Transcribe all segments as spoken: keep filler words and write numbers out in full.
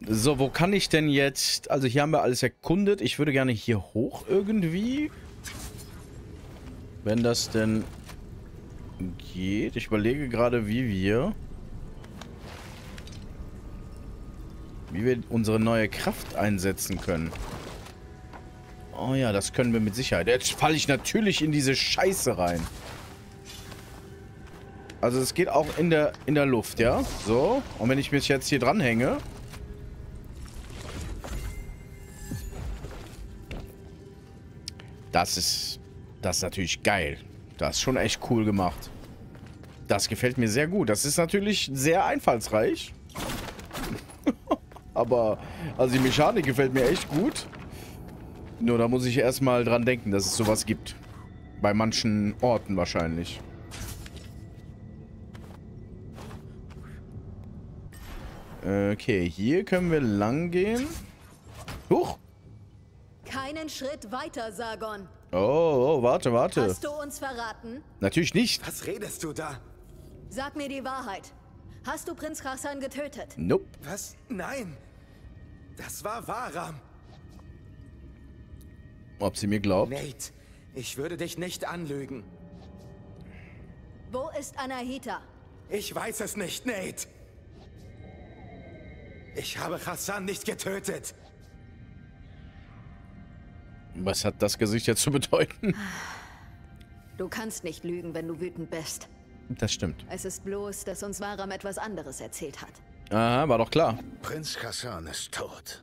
So, wo kann ich denn jetzt... Also hier haben wir alles erkundet. Ich würde gerne hier hoch irgendwie. Wenn das denn geht. Ich überlege gerade, wie wir... Wie wir unsere neue Kraft einsetzen können. Oh ja, das können wir mit Sicherheit. Jetzt falle ich natürlich in diese Scheiße rein. Also es geht auch in der, in der Luft, ja? So. Und wenn ich mich jetzt hier dranhänge... Das ist... Das ist natürlich geil. Das ist schon echt cool gemacht. Das gefällt mir sehr gut. Das ist natürlich sehr einfallsreich. Aber... Also die Mechanik gefällt mir echt gut. Nur da muss ich erstmal dran denken, dass es sowas gibt. Bei manchen Orten wahrscheinlich. Okay, hier können wir lang gehen. Huch! Keinen Schritt weiter, Sargon. Oh, oh, warte, warte. Hast du uns verraten? Natürlich nicht. Was redest du da? Sag mir die Wahrheit. Hast du Prinz Ghassan getötet? Nope. Was? Nein. Das war Bahram. Ob sie mir glaubt? Nate, ich würde dich nicht anlügen. Wo ist Anahita? Ich weiß es nicht, Nate. Ich habe Ghassan nicht getötet. Was hat das Gesicht jetzt zu bedeuten? Du kannst nicht lügen, wenn du wütend bist. Das stimmt. Es ist bloß, dass uns Bahram etwas anderes erzählt hat. Aha, war doch klar. Prinz Ghassan ist tot.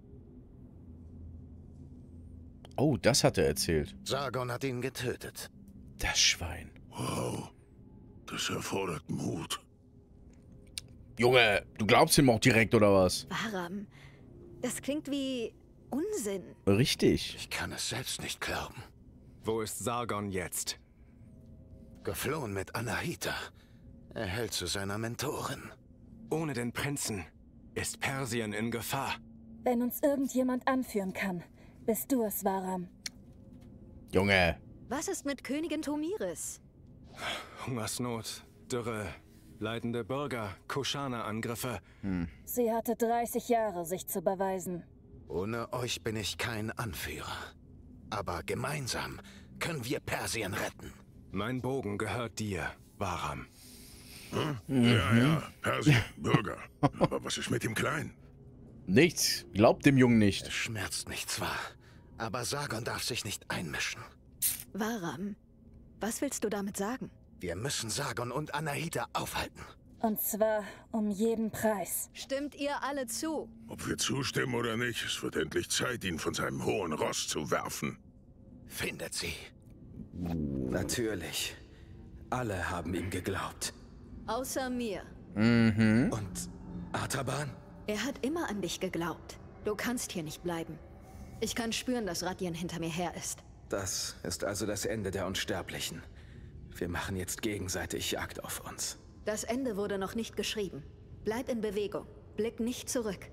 Oh, das hat er erzählt. Sargon hat ihn getötet. Das Schwein. Wow, das erfordert Mut. Junge, du glaubst ihm auch direkt, oder was? Bahram, das klingt wie Unsinn. Richtig. Ich kann es selbst nicht glauben. Wo ist Sargon jetzt? Geflohen mit Anahita. Er hält zu seiner Mentorin. Ohne den Prinzen ist Persien in Gefahr. Wenn uns irgendjemand anführen kann, bist du es, Bahram. Junge. Was ist mit Königin Tomiris? Hungersnot, Dürre, leidende Bürger, Kuschana-Angriffe. Hm. Sie hatte dreißig Jahre, sich zu beweisen. Ohne euch bin ich kein Anführer. Aber gemeinsam können wir Persien retten. Mein Bogen gehört dir, Bahram. Hm? Mhm. Ja, ja, Persien, Bürger. Aber was ist mit dem Kleinen? Nichts. Glaubt dem Jungen nicht. Es schmerzt mich zwar, aber Sargon darf sich nicht einmischen. Bahram, was willst du damit sagen? Wir müssen Sargon und Anahita aufhalten. Und zwar um jeden Preis. Stimmt ihr alle zu? Ob wir zustimmen oder nicht, es wird endlich Zeit, ihn von seinem hohen Ross zu werfen. Findet sie. Natürlich. Alle haben ihm geglaubt. Außer mir. Mhm. Und Artaban? Er hat immer an dich geglaubt. Du kannst hier nicht bleiben. Ich kann spüren, dass Radien hinter mir her ist. Das ist also das Ende der Unsterblichen. Wir machen jetzt gegenseitig Jagd auf uns. Das Ende wurde noch nicht geschrieben. Bleib in Bewegung. Blick nicht zurück.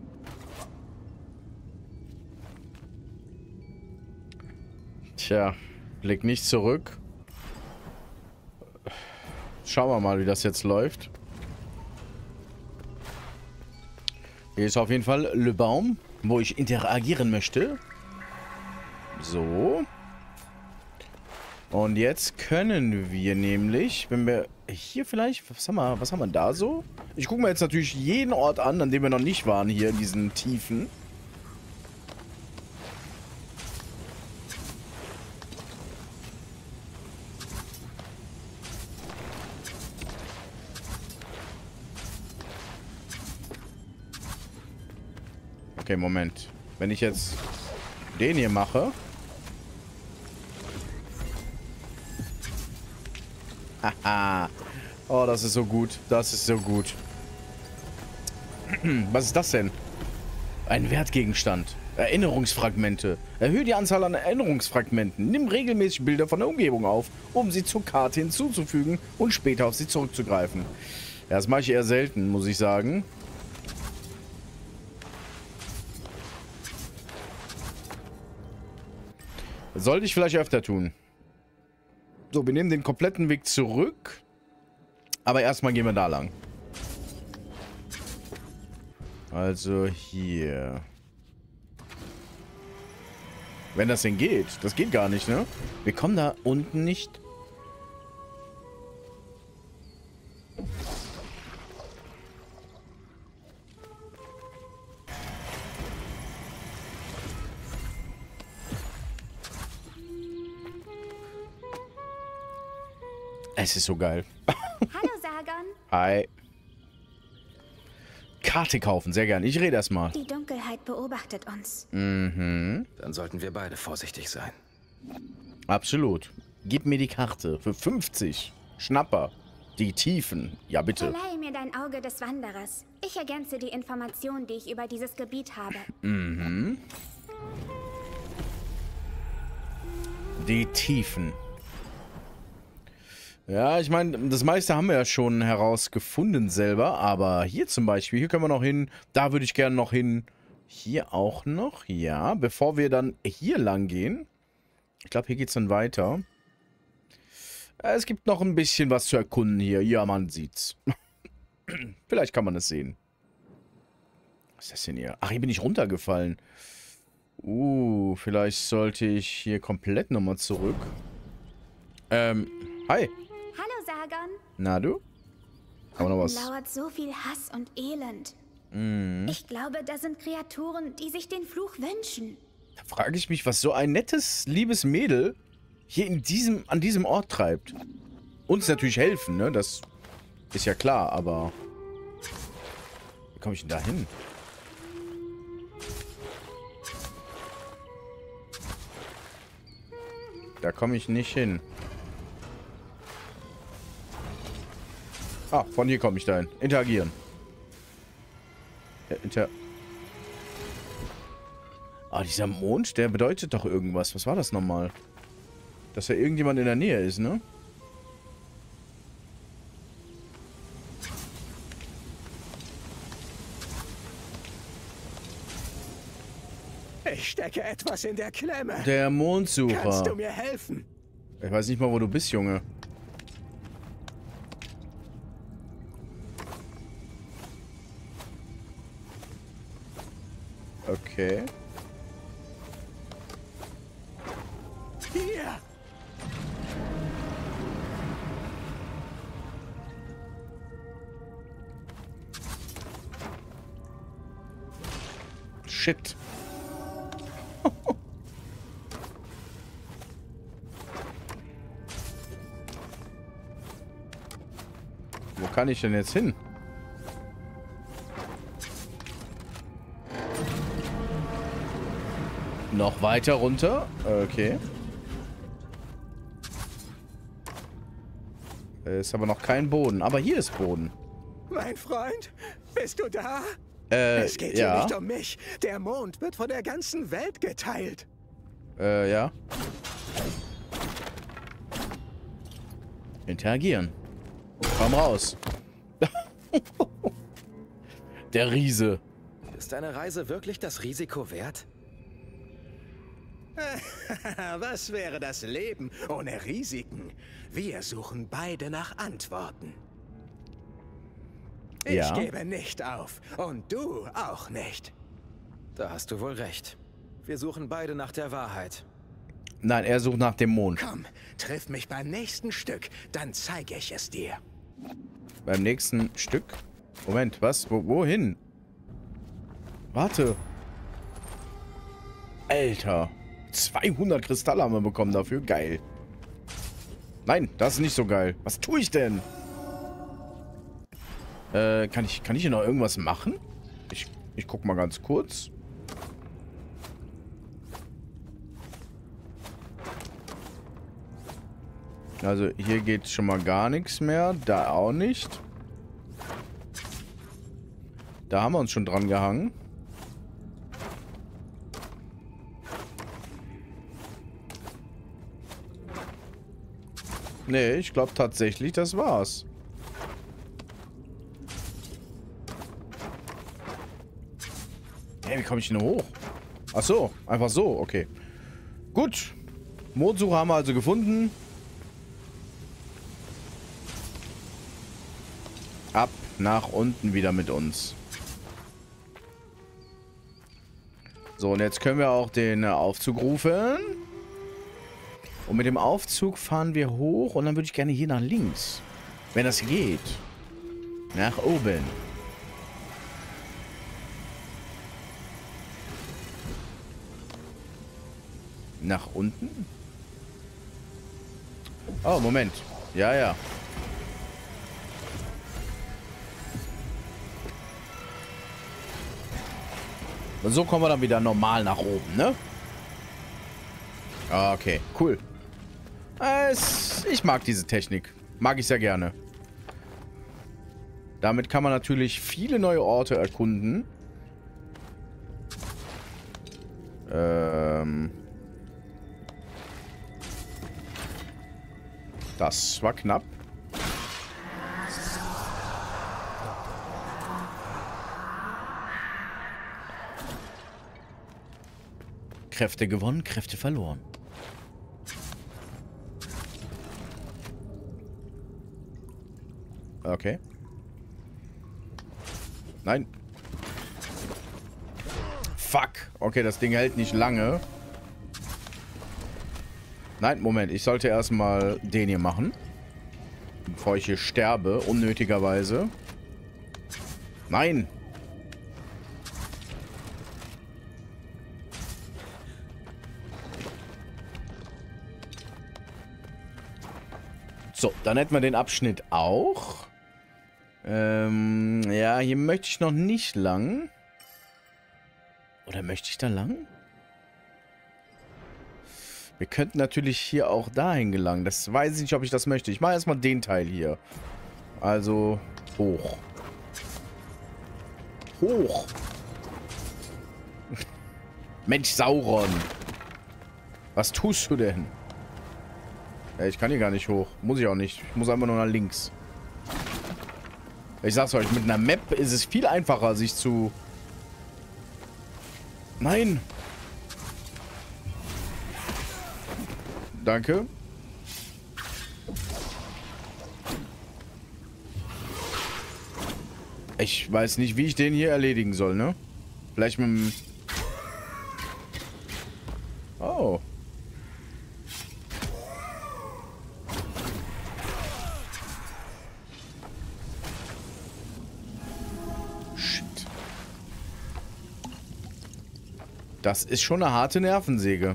Tja, blick nicht zurück. Schauen wir mal, wie das jetzt läuft. Hier ist auf jeden Fall Le Baum, wo ich interagieren möchte. So. Und jetzt können wir nämlich, wenn wir hier vielleicht, was haben wir, was haben wir da so? Ich gucke mir jetzt natürlich jeden Ort an, an dem wir noch nicht waren, hier in diesen Tiefen. Okay, Moment. Wenn ich jetzt den hier mache. Haha. Oh, das ist so gut. Das ist so gut. Was ist das denn? Ein Wertgegenstand. Erinnerungsfragmente. Erhöhe die Anzahl an Erinnerungsfragmenten. Nimm regelmäßig Bilder von der Umgebung auf, um sie zur Karte hinzuzufügen und später auf sie zurückzugreifen. Ja, das mache ich eher selten, muss ich sagen. Sollte ich vielleicht öfter tun. So, wir nehmen den kompletten Weg zurück. Aber erstmal gehen wir da lang. Also hier. Wenn das denn geht. Das geht gar nicht, ne? Wir kommen da unten nicht. Es ist so geil. Hallo, Sargon. Hi. Karte kaufen, sehr gern. Ich rede erst mal. Die Dunkelheit beobachtet uns. Mhm. Dann sollten wir beide vorsichtig sein. Absolut. Gib mir die Karte für fünfzig. Schnapper. Die Tiefen. Ja, bitte. Verleihe mir dein Auge des Wanderers. Ich ergänze die Informationen, die ich über dieses Gebiet habe. Mhm. Die Tiefen. Ja, ich meine, das meiste haben wir ja schon herausgefunden selber, aber hier zum Beispiel, hier können wir noch hin, da würde ich gerne noch hin, hier auch noch, ja, bevor wir dann hier lang gehen. Ich glaube, hier geht es dann weiter. Es gibt noch ein bisschen was zu erkunden hier, ja, man sieht's. Vielleicht kann man es sehen. Was ist das denn hier? Ach, hier bin ich runtergefallen. Uh, vielleicht sollte ich hier komplett nochmal zurück. Ähm, hi. Hallo, Sargon. Na du? Haben wir noch was? Lauert so viel Hass und Elend. Mhm. Ich glaube, da sind Kreaturen, die sich den Fluch wünschen. Da frage ich mich, was so ein nettes, liebes Mädel hier in diesem, an diesem Ort treibt. Uns natürlich helfen, ne? Das ist ja klar, aber... Wie komme ich denn da hin? Da komme ich nicht hin. Ah, von hier komme ich dahin. Interagieren. Ja, inter... Ah, dieser Mond, der bedeutet doch irgendwas. Was war das nochmal? Dass ja irgendjemand in der Nähe ist, ne? Ich stecke etwas in der Klemme. Der Mondsucher. Kannst du mir helfen? Ich weiß nicht mal, wo du bist, Junge. Okay. Hier. Shit. Wo kann ich denn jetzt hin? Noch weiter runter? Okay. Ist aber noch kein Boden. Aber hier ist Boden. Mein Freund, bist du da? Äh, Es geht ja. hier nicht um mich. Der Mond wird von der ganzen Welt geteilt. Äh, ja. Interagieren. Komm raus. Der Riese. Ist deine Reise wirklich das Risiko wert? Was wäre das Leben ohne Risiken? Wir suchen beide nach Antworten. Ich Ja. gebe nicht auf. Und du auch nicht. Da hast du wohl recht. Wir suchen beide nach der Wahrheit. Nein, er sucht nach dem Mond. Komm, triff mich beim nächsten Stück, dann zeige ich es dir. Beim nächsten Stück? Moment, was? Wo, wohin? Warte. Alter. zweihundert Kristalle haben wir bekommen dafür. Geil. Nein, das ist nicht so geil. Was tue ich denn? Äh, kann ich, kann ich hier noch irgendwas machen? Ich, ich guck mal ganz kurz. Also hier geht schon mal gar nichts mehr. Da auch nicht. Da haben wir uns schon dran gehangen. Nee, ich glaube tatsächlich, das war's. Hey, wie komme ich denn hoch? Ach so, einfach so, okay. Gut. Mondsuche haben wir also gefunden. Ab nach unten wieder mit uns. So, und jetzt können wir auch den Aufzug rufen. Und mit dem Aufzug fahren wir hoch und dann würde ich gerne hier nach links. Wenn das geht. Nach oben. Nach unten? Oh, Moment. Ja, ja. Und so kommen wir dann wieder normal nach oben, ne? Okay, cool. Es, ich mag diese Technik. Mag ich sehr gerne. Damit kann man natürlich viele neue Orte erkunden. Ähm... Das war knapp. Kräfte gewonnen, Kräfte verloren. Okay. Nein. Fuck. Okay, das Ding hält nicht lange. Nein, Moment. Ich sollte erstmal den hier machen. Bevor ich hier sterbe. Unnötigerweise. Nein. So, dann hätten wir den Abschnitt auch. Ähm, ja, hier möchte ich noch nicht lang. Oder möchte ich da lang? Wir könnten natürlich hier auch dahin gelangen. Das weiß ich nicht, ob ich das möchte. Ich mache erstmal den Teil hier. Also, hoch. Hoch. Mensch, Sauron. Was tust du denn? Ja, ich kann hier gar nicht hoch. Muss ich auch nicht. Ich muss einfach nur nach links. Ich sag's euch, mit einer Map ist es viel einfacher, sich zu... Nein. Danke. Ich weiß nicht, wie ich den hier erledigen soll, ne? Vielleicht mit dem... Oh. Shit. Das ist schon eine harte Nervensäge.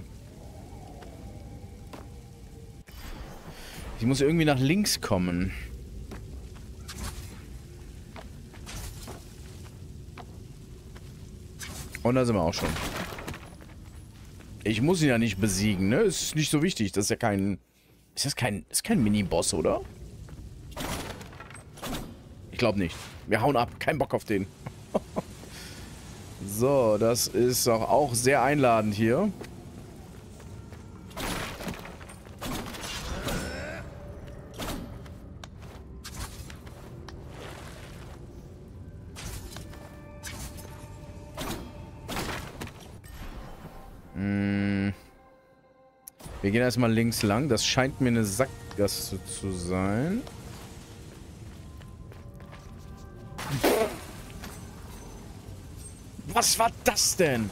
Ich muss irgendwie nach links kommen. Und da sind wir auch schon. Ich muss ihn ja nicht besiegen, ne? Ist nicht so wichtig. Das ist ja kein... Ist das kein... Ist kein Mini-Boss, oder? Ich glaube nicht. Wir hauen ab. Kein Bock auf den. So, das ist auch, auch sehr einladend hier. Wir gehen erstmal links lang. Das scheint mir eine Sackgasse zu sein. Was war das denn?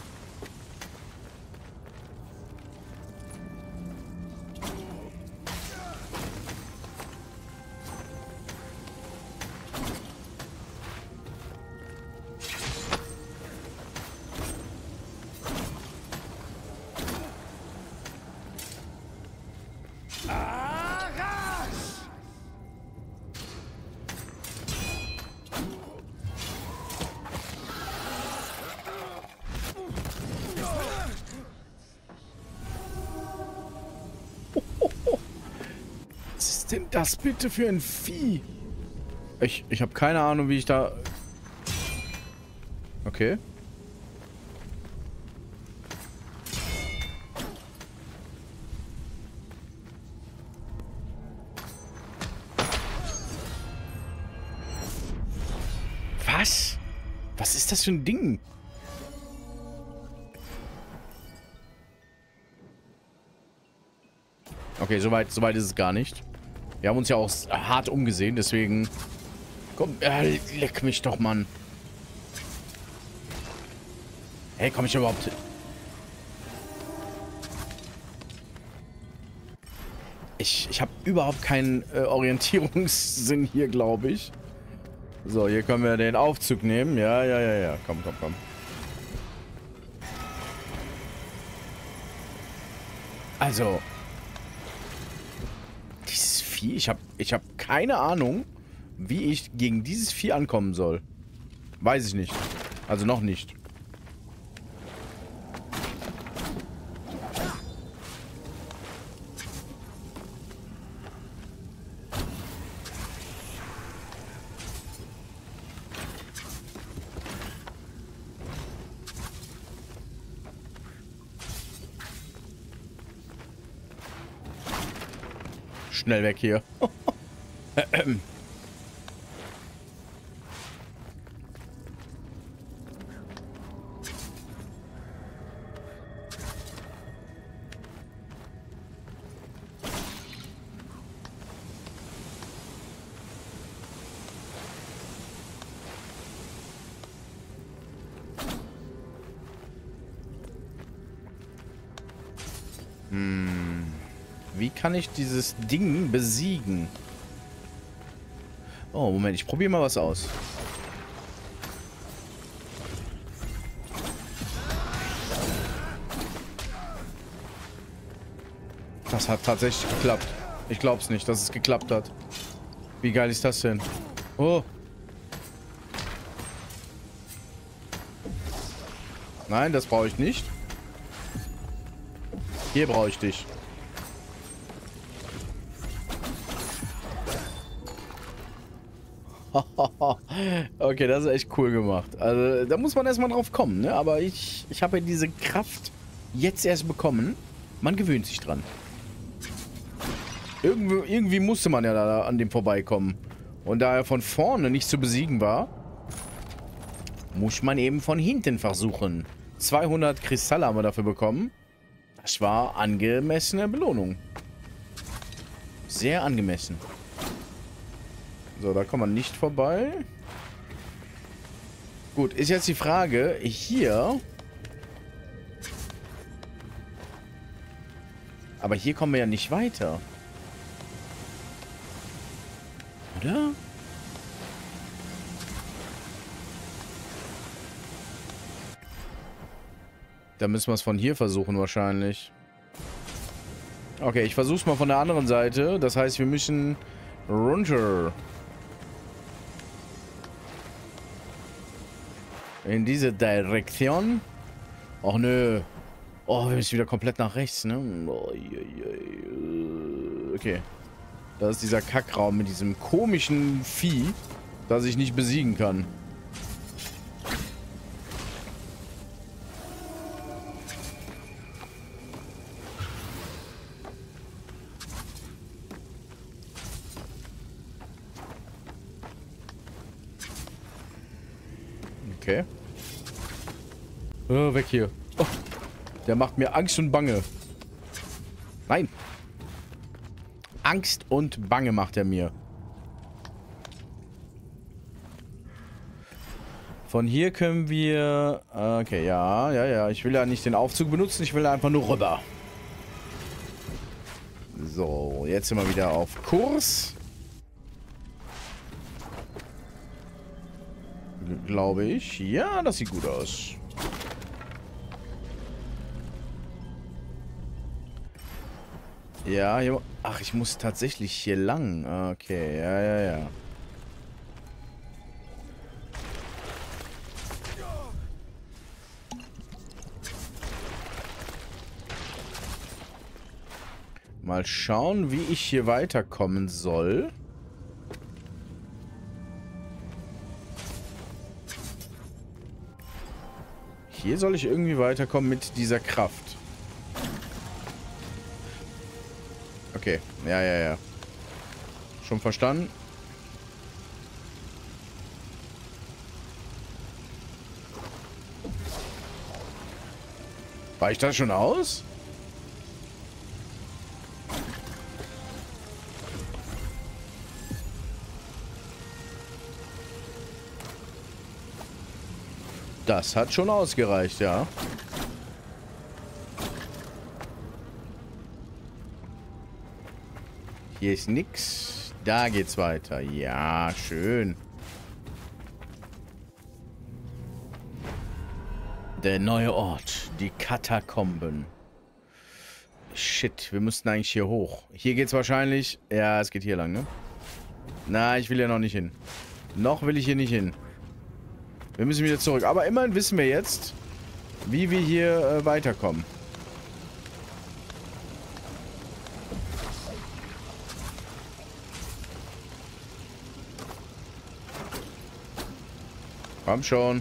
Was ist denn das bitte für ein Vieh? Ich, ich habe keine Ahnung, wie ich da... Okay. Was? Was ist das für ein Ding? Okay, soweit so weit ist es gar nicht. Wir haben uns ja auch hart umgesehen, deswegen... Komm, äh, leck mich doch, Mann. Hey, komm ich überhaupt... ich, ich habe überhaupt keinen äh, Orientierungssinn hier, glaube ich. So, hier können wir den Aufzug nehmen. Ja, ja, ja, ja. Komm, komm, komm. Also. Dieses Vieh, ich habe ich hab keine Ahnung, wie ich gegen dieses Vieh ankommen soll. Weiß ich nicht. Also noch nicht. Schnell weg hier. Hm. Wie kann ich dieses Ding besiegen? Oh, Moment, ich probiere mal was aus. Das hat tatsächlich geklappt. Ich glaub's nicht, dass es geklappt hat. Wie geil ist das denn? Oh. Nein, das brauche ich nicht. Hier brauche ich dich. Okay, das ist echt cool gemacht. Also, da muss man erstmal drauf kommen, ne? Aber ich, ich habe ja diese Kraft jetzt erst bekommen. Man gewöhnt sich dran. Irgendwie, irgendwie musste man ja da an dem vorbeikommen. Und da er von vorne nicht zu besiegen war, muss man eben von hinten versuchen. zweihundert Kristalle haben wir dafür bekommen. Das war angemessene Belohnung. Sehr angemessen. So, da kommt man nicht vorbei. Gut, ist jetzt die Frage, hier... Aber hier kommen wir ja nicht weiter. Oder? Da müssen wir es von hier versuchen wahrscheinlich. Okay, ich versuch's mal von der anderen Seite. Das heißt, wir müssen runter. In diese Direktion. Och nö. Oh, wir müssen wieder komplett nach rechts, ne? Okay. Das ist dieser Kackraum mit diesem komischen Vieh, das ich nicht besiegen kann. Okay. Oh, weg hier. Oh, der macht mir Angst und Bange. Nein. Angst und Bange macht er mir. Von hier können wir... Okay, ja, ja, ja. Ich will ja nicht den Aufzug benutzen. Ich will einfach nur rüber. So, jetzt sind wir wieder auf Kurs. Glaube ich. Ja, das sieht gut aus. Ja, hier, ach, ich muss tatsächlich hier lang. Okay, ja, ja, ja. Mal schauen, wie ich hier weiterkommen soll. Hier soll ich irgendwie weiterkommen mit dieser Kraft. Okay, ja, ja, ja. Schon verstanden? Reicht das schon aus? Das hat schon ausgereicht, ja. Hier ist nix. Da geht's weiter. Ja, schön. Der neue Ort. Die Katakomben. Shit, wir müssten eigentlich hier hoch. Hier geht's wahrscheinlich... Ja, es geht hier lang, ne? Na, ich will ja noch nicht hin. Noch will ich hier nicht hin. Wir müssen wieder zurück. Aber immerhin wissen wir jetzt, wie wir hier äh, weiterkommen. Komm schon.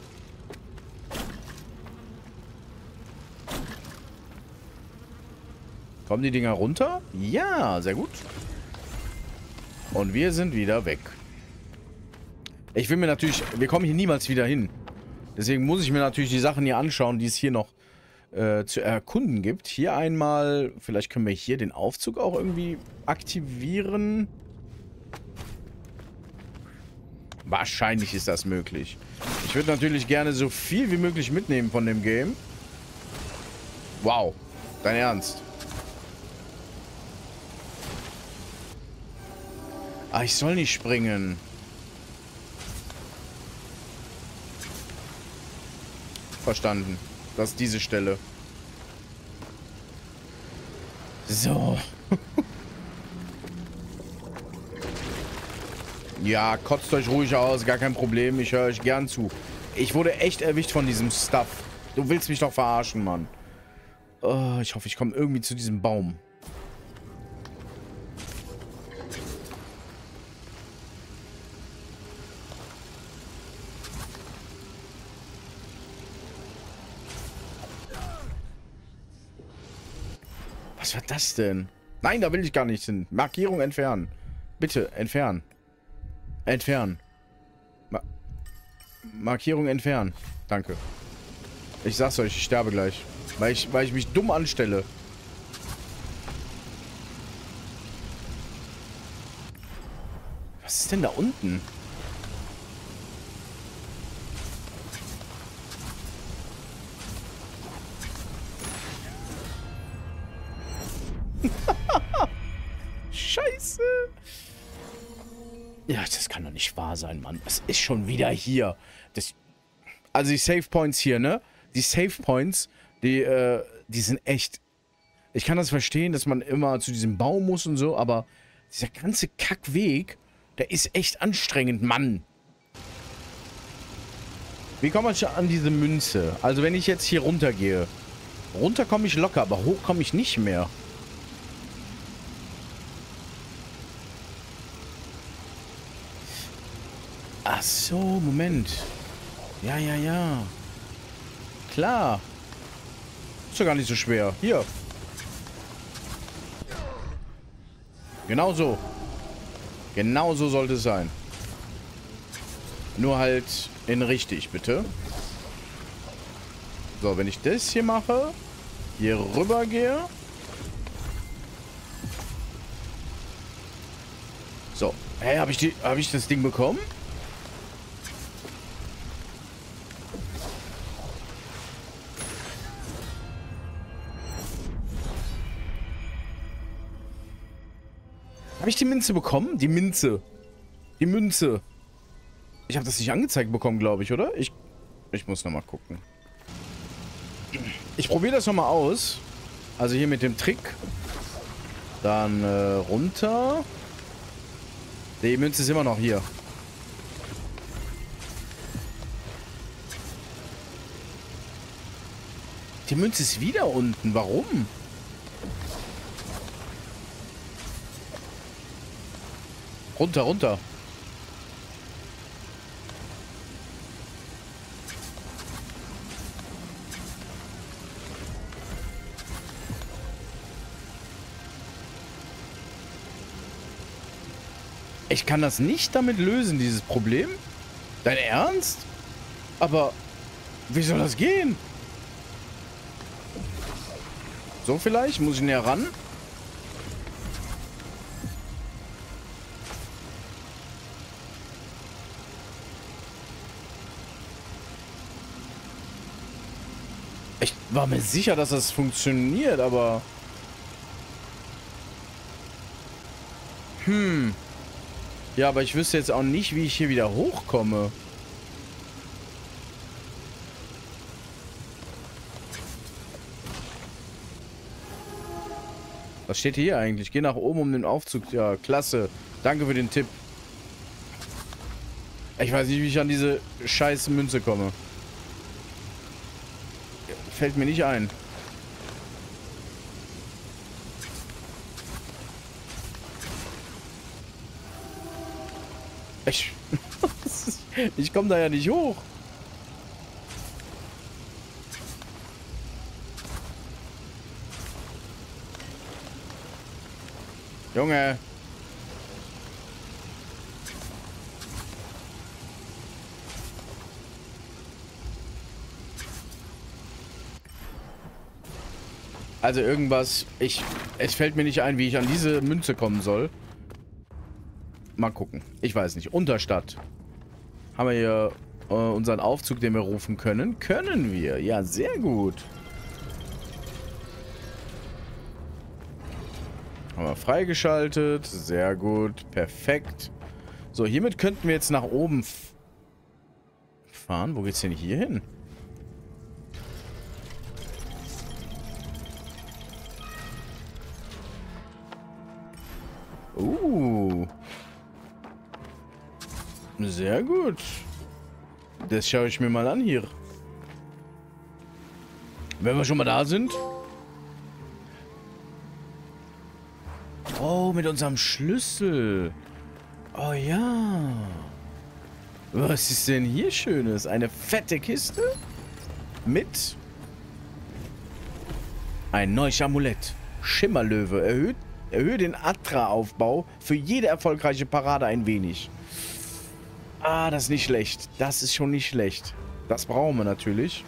Kommen die Dinger runter? Ja, sehr gut. Und wir sind wieder weg. Ich will mir natürlich... Wir kommen hier niemals wieder hin. Deswegen muss ich mir natürlich die Sachen hier anschauen, die es hier noch äh, zu erkunden gibt. Hier einmal... Vielleicht können wir hier den Aufzug auch irgendwie aktivieren. Wahrscheinlich ist das möglich. Ich würde natürlich gerne so viel wie möglich mitnehmen von dem Game. Wow. Dein Ernst? Ah, ich soll nicht springen. Verstanden. Das ist diese Stelle. So. Ja, kotzt euch ruhig aus, gar kein Problem. Ich höre euch gern zu. Ich wurde echt erwischt von diesem Stuff. Du willst mich doch verarschen, Mann. Oh, ich hoffe, ich komme irgendwie zu diesem Baum. Was war das denn? Nein, da will ich gar nicht hin. Markierung entfernen. Bitte, entfernen. Entfernen. Ma Markierung entfernen. Danke. Ich sag's euch, ich sterbe gleich. Weil ich, weil ich mich dumm anstelle. Was ist denn da unten? Scheiße. Ja, das kann doch nicht wahr sein, Mann. Es ist schon wieder hier. Das, also die Save Points hier, ne? Die Save Points, die, äh, die sind echt... Ich kann das verstehen, dass man immer zu diesem Baum muss und so, aber dieser ganze Kackweg, der ist echt anstrengend, Mann. Wie komme ich an diese Münze? Also wenn ich jetzt hier runter gehe. Runter komme ich locker, aber hoch komme ich nicht mehr. Ach so, Moment. Ja, ja, ja. Klar. Ist ja gar nicht so schwer. Hier. Genau so. Genau so sollte es sein. Nur halt in richtig, bitte. So, wenn ich das hier mache, hier rüber gehe. So. Hä, hey, habe ich die, habe ich das Ding bekommen? Habe ich die Münze bekommen? Die Münze. Die Münze. Ich habe das nicht angezeigt bekommen, glaube ich, oder? Ich, ich muss nochmal gucken. Ich probiere das nochmal aus. Also hier mit dem Trick. Dann äh, runter. Die Münze ist immer noch hier. Die Münze ist wieder unten. Warum? Runter, runter. Ich kann das nicht damit lösen, dieses Problem? Dein Ernst? Aber wie soll das gehen? So vielleicht? Muss ich näher ran? Ich war mir sicher, dass das funktioniert, aber... Hm. Ja, aber ich wüsste jetzt auch nicht, wie ich hier wieder hochkomme. Was steht hier eigentlich? Geh nach oben um den Aufzug. Ja, klasse. Danke für den Tipp. Ich weiß nicht, wie ich an diese scheiß Münze komme. Fällt mir nicht ein. Ich, ich komme da ja nicht hoch. Junge. Also irgendwas, ich, es fällt mir nicht ein, wie ich an diese Münze kommen soll. Mal gucken. Ich weiß nicht. Unterstadt. Haben wir hier äh, unseren Aufzug, den wir rufen können? Können wir. Ja, sehr gut. Haben wir freigeschaltet. Sehr gut. Perfekt. So, hiermit könnten wir jetzt nach oben fahren. Wo geht's denn hier hin? Uh. Sehr gut. Das schaue ich mir mal an hier. Wenn wir schon mal da sind. Oh, mit unserem Schlüssel. Oh ja. Was ist denn hier Schönes? Eine fette Kiste? Mit ein neues Amulett. Schimmerlöwe. Erhöht, erhöht den Atra-Aufbau für jede erfolgreiche Parade ein wenig. Ah, das ist nicht schlecht. Das ist schon nicht schlecht. Das brauchen wir natürlich.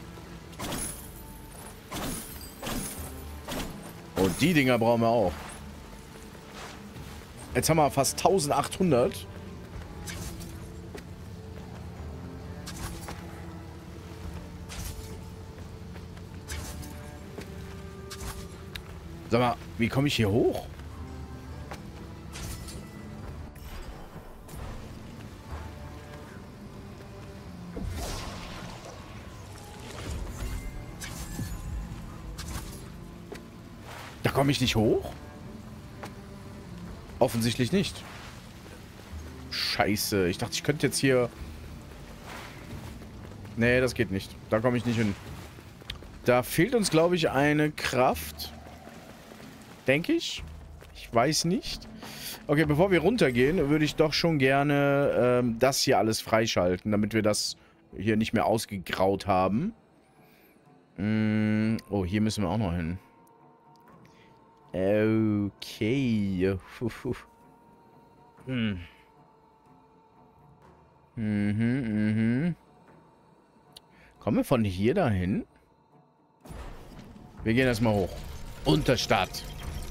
Und die Dinger brauchen wir auch. Jetzt haben wir fast eintausendachthundert. Sag mal, wie komme ich hier hoch? Da komme ich nicht hoch? Offensichtlich nicht. Scheiße. Ich dachte, ich könnte jetzt hier... Nee, das geht nicht. Da komme ich nicht hin. Da fehlt uns, glaube ich, eine Kraft. Denke ich. Ich weiß nicht. Okay, bevor wir runtergehen, würde ich doch schon gerne ähm, das hier alles freischalten, damit wir das hier nicht mehr ausgegraut haben. Mm, oh, hier müssen wir auch noch hin. Okay. Hm. Mhm, mhm. Kommen wir von hier dahin? Wir gehen erstmal hoch. Unterstadt.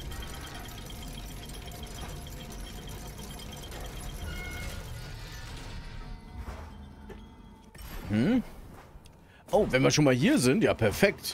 Hm? Oh, wenn wir schon mal hier sind, ja perfekt.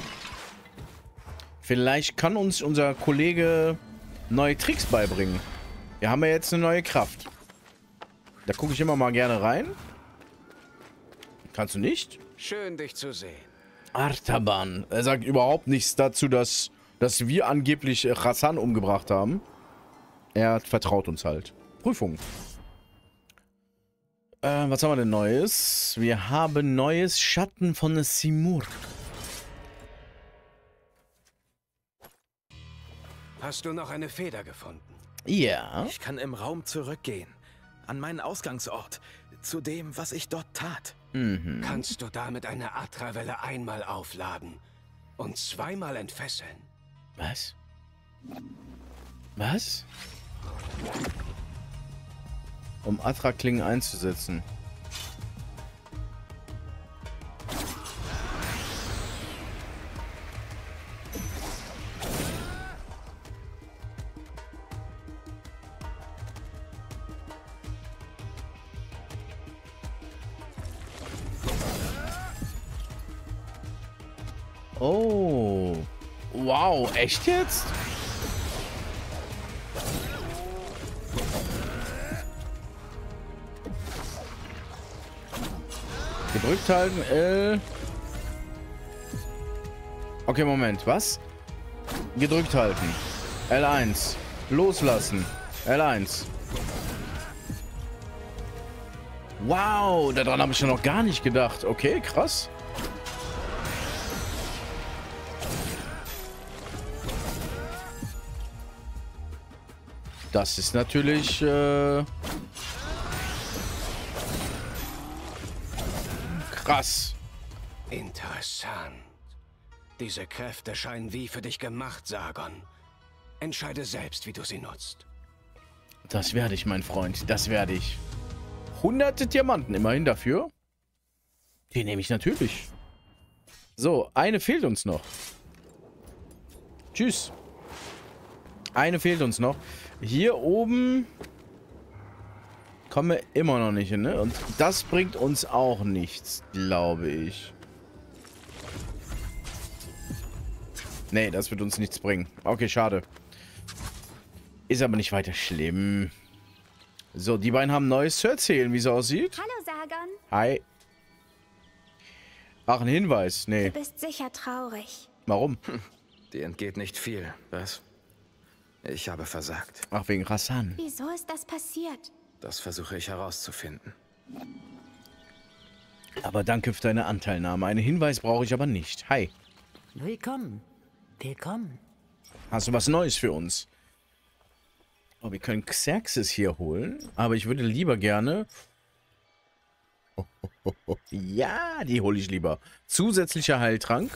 Vielleicht kann uns unser Kollege neue Tricks beibringen. Wir haben ja jetzt eine neue Kraft. Da gucke ich immer mal gerne rein. Kannst du nicht? Schön, dich zu sehen. Artaban. Er sagt überhaupt nichts dazu, dass, dass wir angeblich Hassan umgebracht haben. Er vertraut uns halt. Prüfung. Äh, was haben wir denn Neues? Wir haben Neues Schatten von Simurgh. Hast du noch eine Feder gefunden? Ja. Ich kann im Raum zurückgehen. An meinen Ausgangsort. Zu dem, was ich dort tat. Mhm. Kannst du damit eine Atra-Welle einmal aufladen und zweimal entfesseln? Was? Was? Um Atra-Klingen einzusetzen. Oh. Wow, echt jetzt? Gedrückt halten, L. Okay, Moment, was? Gedrückt halten. L eins. Loslassen. L eins. Wow, daran habe ich ja noch gar nicht gedacht. Okay, krass. Das ist natürlich... Äh krass. Interessant. Diese Kräfte scheinen wie für dich gemacht, Sargon. Entscheide selbst, wie du sie nutzt. Das werde ich, mein Freund. Das werde ich. Hunderte Diamanten immerhin dafür. Die nehme ich natürlich. So, eine fehlt uns noch. Tschüss. Eine fehlt uns noch. Hier oben kommen wir immer noch nicht hin, ne? Und das bringt uns auch nichts, glaube ich. Nee, das wird uns nichts bringen. Okay, schade. Ist aber nicht weiter schlimm. So, die beiden haben Neues zu erzählen, wie es aussieht. Hallo, Sargon. Hi. Ach, ein Hinweis. Nee. Du bist sicher traurig. Warum? Dir entgeht nicht viel, was? Ich habe versagt. Ach, wegen Rassan. Wieso ist das passiert? Das versuche ich herauszufinden. Aber danke für deine Anteilnahme. Einen Hinweis brauche ich aber nicht. Hi. Willkommen. Willkommen. Hast du was Neues für uns? Oh, wir können Xerxes hier holen. Aber ich würde lieber gerne... Oh, oh, oh, oh. Ja, die hole ich lieber. Zusätzlicher Heiltrank.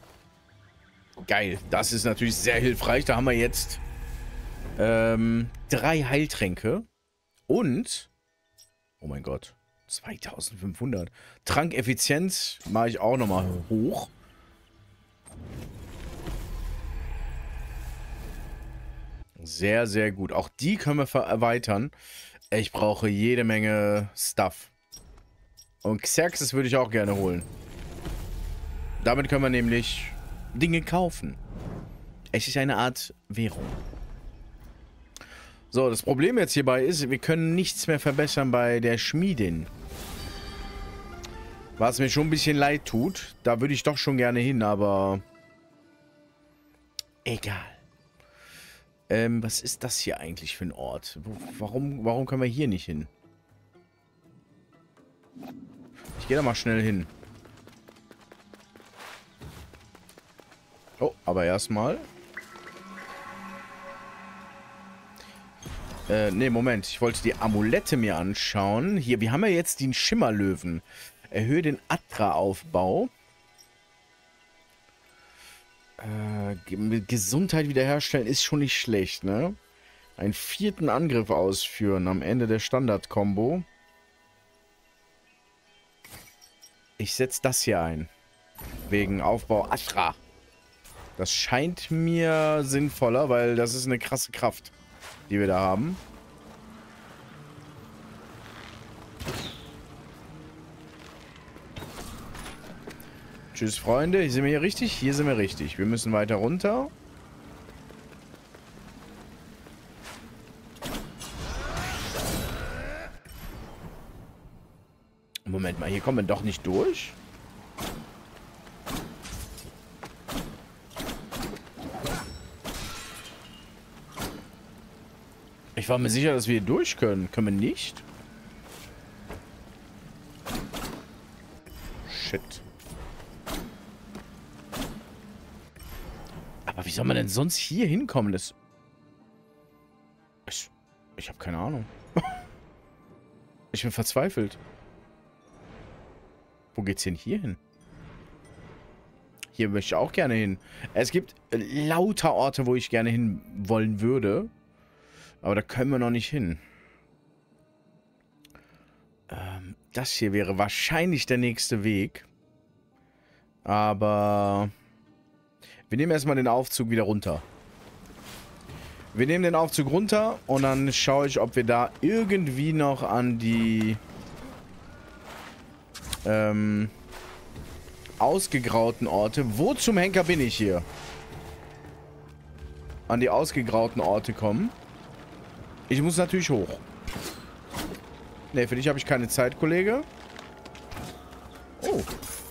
Geil. Das ist natürlich sehr hilfreich. Da haben wir jetzt ähm, drei Heiltränke. Und... Oh mein Gott. zweitausendfünfhundert. Trankeffizienz mache ich auch nochmal hoch. Sehr, sehr gut. Auch die können wir erweitern. Ich brauche jede Menge Stuff. Und Xerxes würde ich auch gerne holen. Damit können wir nämlich Dinge kaufen. Es ist eine Art Währung. So, das Problem jetzt hierbei ist, wir können nichts mehr verbessern bei der Schmiedin. Was mir schon ein bisschen leid tut. Da würde ich doch schon gerne hin, aber... Egal. Ähm, was ist das hier eigentlich für ein Ort? Warum, warum können wir hier nicht hin? Ich gehe da mal schnell hin. Oh, aber erstmal. Äh, ne, Moment. Ich wollte die Amulette mir anschauen. Hier, wir haben ja jetzt den Schimmerlöwen. Erhöhe den Atra-Aufbau. Äh, Gesundheit wiederherstellen ist schon nicht schlecht, ne? Einen vierten Angriff ausführen am Ende der Standard-Kombo. Ich setze das hier ein. Wegen Aufbau Atra. Das scheint mir sinnvoller, weil das ist eine krasse Kraft, die wir da haben. Tschüss, Freunde. Hier sind wir hier richtig? Hier sind wir richtig. Wir müssen weiter runter. Moment mal, hier kommen wir doch nicht durch. Ich war mir sicher, dass wir hier durch können. Können wir nicht? Shit. Aber wie soll man denn sonst hier hinkommen? Das... Ich, ich habe keine Ahnung. Ich bin verzweifelt. Wo geht's denn hier hin? Hier möchte ich auch gerne hin. Es gibt lauter Orte, wo ich gerne hin wollen würde. Aber da können wir noch nicht hin. Ähm, das hier wäre wahrscheinlich der nächste Weg. Aber... Wir nehmen erstmal den Aufzug wieder runter. Wir nehmen den Aufzug runter und dann schaue ich, ob wir da irgendwie noch an die ähm, ausgegrauten Orte. Wo zum Henker bin ich hier? An die ausgegrauten Orte kommen. Ich muss natürlich hoch. Ne, für dich habe ich keine Zeit, Kollege. Oh.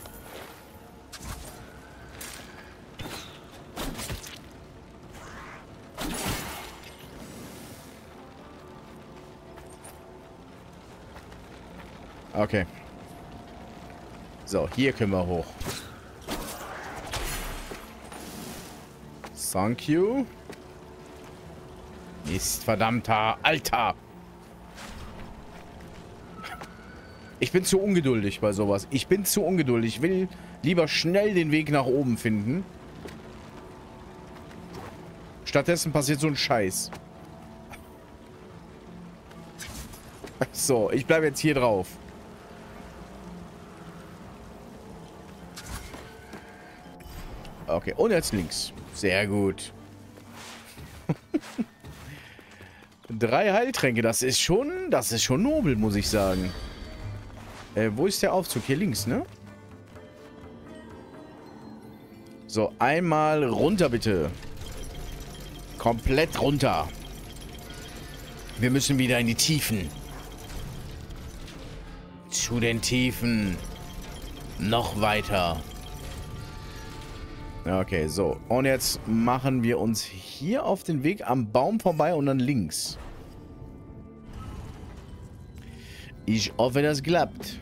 Okay. So, hier können wir hoch. Thank you. Ist verdammter Alter. Ich bin zu ungeduldig bei sowas. Ich bin zu ungeduldig. Ich will lieber schnell den Weg nach oben finden. Stattdessen passiert so ein Scheiß. So, ich bleibe jetzt hier drauf. Okay, und jetzt links. Sehr gut. Drei Heiltränke, das ist schon, das ist schon nobel, muss ich sagen. Äh, wo ist der Aufzug? Hier links, ne? So, einmal runter, bitte. Komplett runter. Wir müssen wieder in die Tiefen. Zu den Tiefen. Noch weiter. Okay, so. Und jetzt machen wir uns hier auf den Weg am Baum vorbei und dann links. Ich hoffe, das klappt.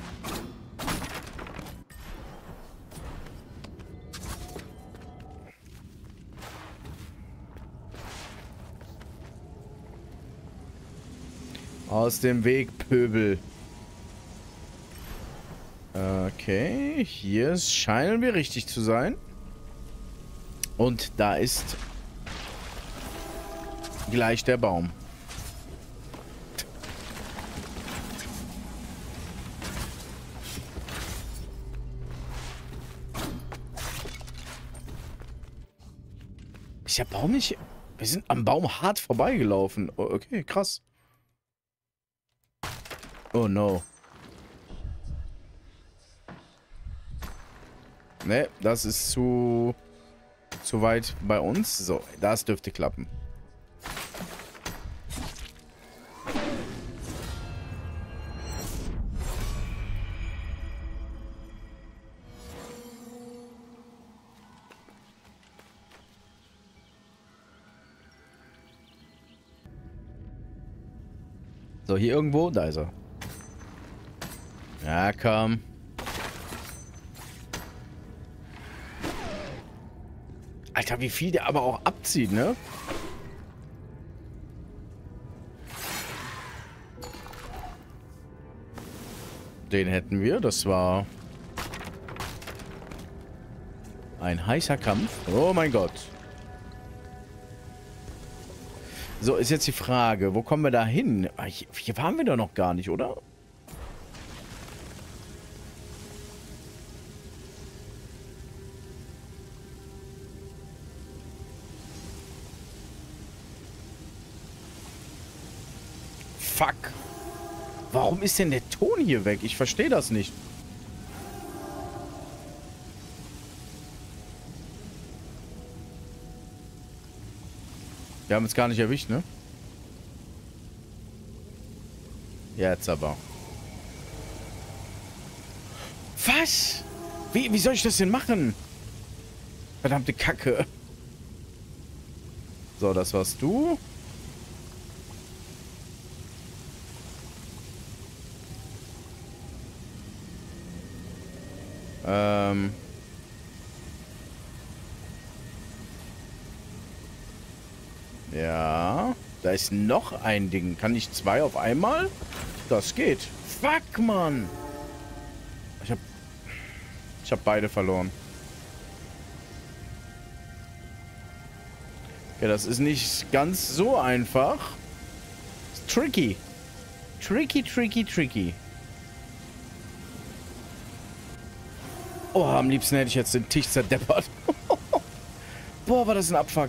Aus dem Weg, Pöbel. Okay, hier scheinen wir richtig zu sein. Und da ist gleich der Baum. Ist der Baum nicht... Wir sind am Baum hart vorbeigelaufen. Oh, okay, krass. Oh no. Ne, das ist zu... zu weit bei uns. So, das dürfte klappen. So, hier irgendwo, da ist er. Ja, komm. Alter, wie viel der aber auch abzieht, ne? Den hätten wir. Das war ein heißer Kampf. Oh mein Gott. So, ist jetzt die Frage, wo kommen wir da hin? Hier, hier waren wir doch noch gar nicht, oder? Fuck. Warum ist denn der Ton hier weg? Ich verstehe das nicht. Wir haben es gar nicht erwischt, ne? Jetzt aber. Was? Wie, wie soll ich das denn machen? Verdammte Kacke. So, das warst du. Ähm... Ja, da ist noch ein Ding. Kann ich zwei auf einmal? Das geht. Fuck, Mann. Ich hab... Ich hab beide verloren. Okay, das ist nicht ganz so einfach. Ist tricky. Tricky, tricky, tricky. Oh, am liebsten hätte ich jetzt den Tisch zerdeppert. Boah, war das ein Abfuck.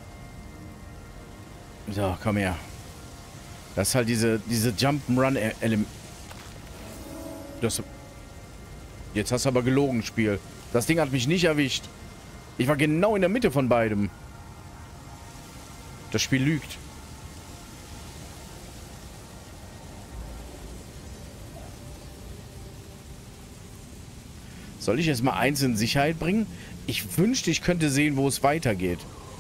So, komm her. Das ist halt diese, diese Jump'n'Run-Element. Das... Jetzt hast du aber gelogen, Spiel. Das Ding hat mich nicht erwischt. Ich war genau in der Mitte von beidem. Das Spiel lügt. Soll ich jetzt mal eins in Sicherheit bringen? Ich wünschte, ich könnte sehen, wo es weitergeht.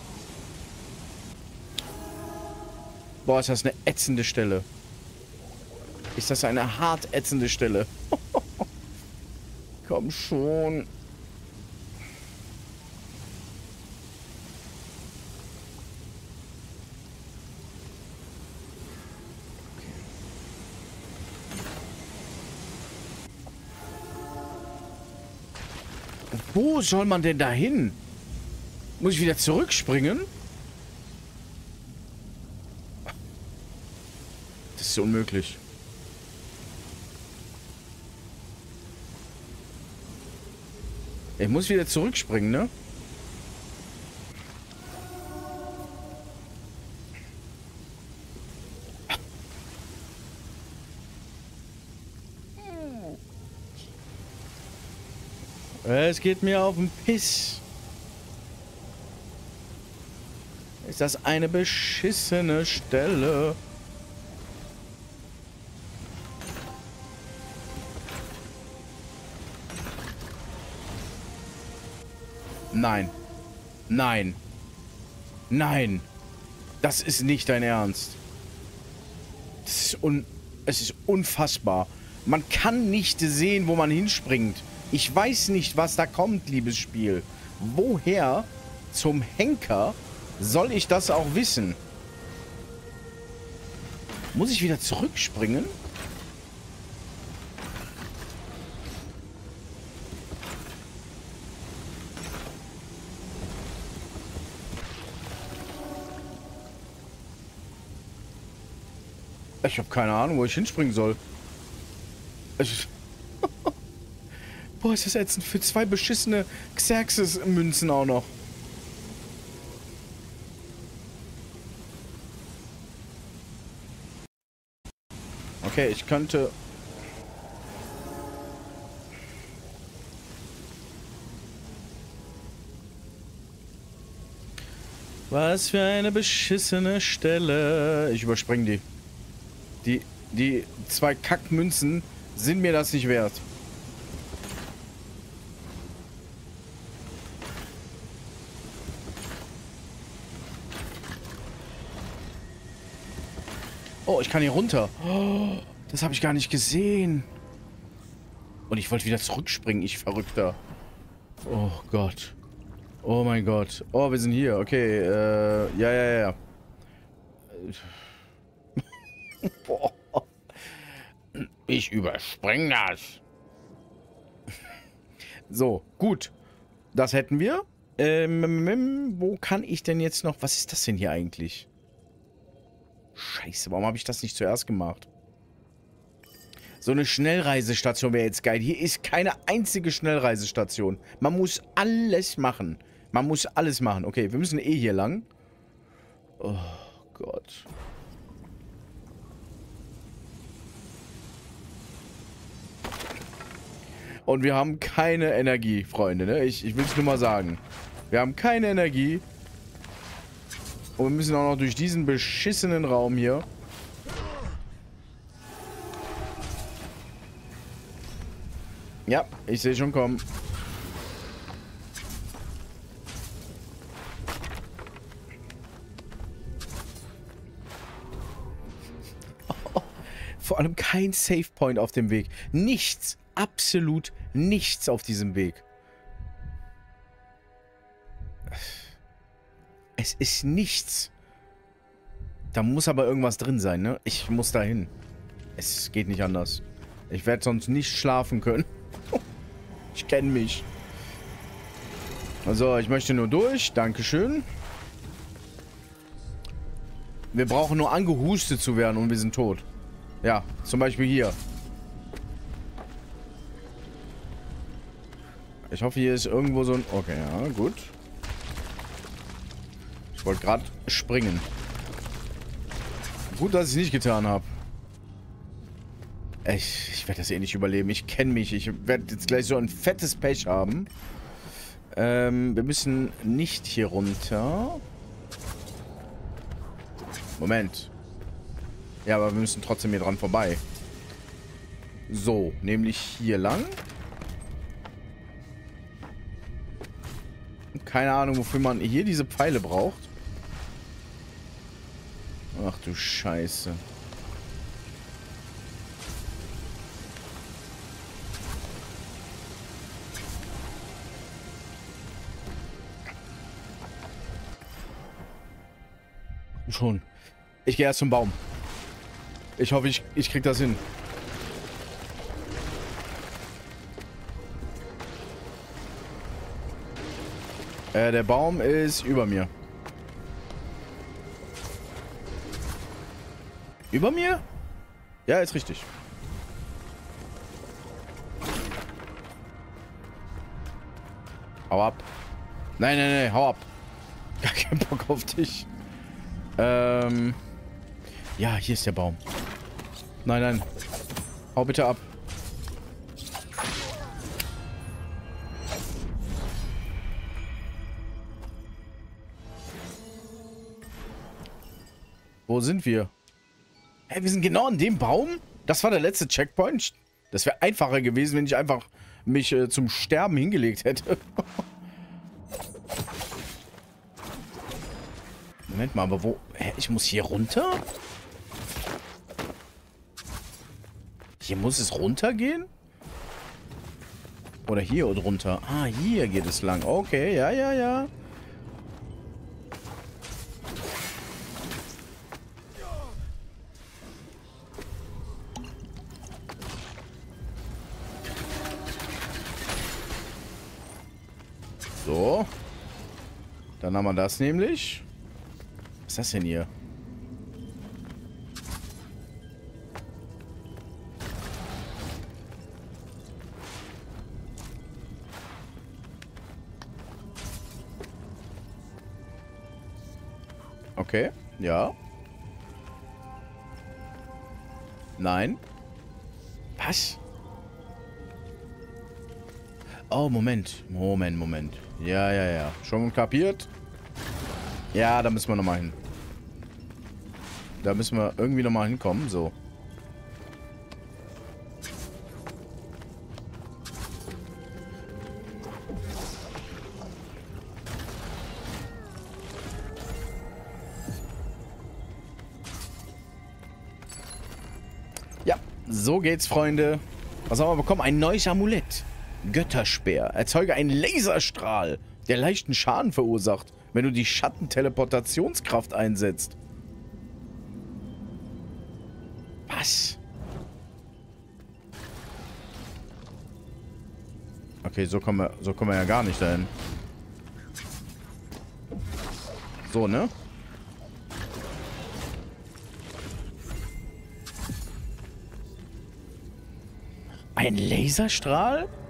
Boah, ist das eine ätzende Stelle. Ist das eine hart ätzende Stelle. Komm schon. Wo soll man denn da hin? Muss ich wieder zurückspringen? Das ist unmöglich. Ich muss wieder zurückspringen, ne? Es geht mir auf den Piss. Ist das eine beschissene Stelle? Nein. Nein. Nein. Das ist nicht dein Ernst. Das ist un... Es ist unfassbar. Man kann nicht sehen, wo man hinspringt. Ich weiß nicht, was da kommt, liebes Spiel. Woher zum Henker soll ich das auch wissen? Muss ich wieder zurückspringen? Ich habe keine Ahnung, wo ich hinspringen soll. Ich Boah, ist das ätzend. Für zwei beschissene Xerxes-Münzen auch noch. Okay, ich könnte... Was für eine beschissene Stelle. Ich überspringe die. Die, die zwei Kackmünzen sind mir das nicht wert. Oh, ich kann hier runter. Oh, das habe ich gar nicht gesehen. Und ich wollte wieder zurückspringen, ich Verrückter. Oh Gott. Oh mein Gott. Oh, wir sind hier. Okay, äh, ja, ja, ja. Boah. Ich überspring das. So, gut. Das hätten wir. Ähm, wo kann ich denn jetzt noch... Was ist das denn hier eigentlich? Scheiße, warum habe ich das nicht zuerst gemacht? So eine Schnellreisestation wäre jetzt geil. Hier ist keine einzige Schnellreisestation. Man muss alles machen. Man muss alles machen. Okay, wir müssen eh hier lang. Oh Gott. Und wir haben keine Energie, Freunde, ne? Ich, ich will es nur mal sagen. Wir haben keine Energie. Und wir müssen auch noch durch diesen beschissenen Raum hier. Ja, ich sehe schon kommen. Vor allem kein Save Point auf dem Weg. Nichts, absolut nichts auf diesem Weg. Es ist nichts. Da muss aber irgendwas drin sein, ne? Ich muss da hin. Es geht nicht anders. Ich werde sonst nicht schlafen können. Ich kenne mich. Also, ich möchte nur durch. Dankeschön. Wir brauchen nur angehustet zu werden und wir sind tot. Ja, zum Beispiel hier. Ich hoffe, hier ist irgendwo so ein... Okay, ja, gut. Ich wollte gerade springen. Gut, dass ich es nicht getan habe. Ich, ich werde das eh nicht überleben. Ich kenne mich. Ich werde jetzt gleich so ein fettes Pech haben. Ähm, wir müssen nicht hier runter. Moment. Ja, aber wir müssen trotzdem hier dran vorbei. So, nämlich hier lang. Keine Ahnung, wofür man hier diese Pfeile braucht. Ach du Scheiße. Schon. Ich gehe erst zum Baum. Ich hoffe, ich, ich krieg das hin. Äh, der Baum ist über mir. Über mir? Ja, ist richtig. Hau ab. Nein, nein, nein, hau ab. Gar keinen Bock auf dich. Ähm. Ja, hier ist der Baum. Nein, nein. Hau bitte ab. Wo sind wir? Hä, wir sind genau an dem Baum? Das war der letzte Checkpoint? Das wäre einfacher gewesen, wenn ich einfach mich äh, zum Sterben hingelegt hätte. Moment mal, aber wo... Hä, ich muss hier runter? Hier muss es runtergehen? Oder hier und runter? Ah, hier geht es lang. Okay, ja, ja, ja. So. Dann haben wir das nämlich. Was ist das denn hier? Okay, ja. Nein. Was? Oh, Moment. Moment, Moment. Ja, ja, ja. Schon kapiert? Ja, da müssen wir nochmal hin. Da müssen wir irgendwie nochmal hinkommen. So. Ja, so geht's, Freunde. Was haben wir bekommen? Ein neues Amulett. Götterspeer. Erzeuge einen Laserstrahl, der leichten Schaden verursacht, wenn du die Schattenteleportationskraft einsetzt. Was? Okay, so kommen wir, so kommen wir ja gar nicht dahin. So, ne? Ein Laserstrahl?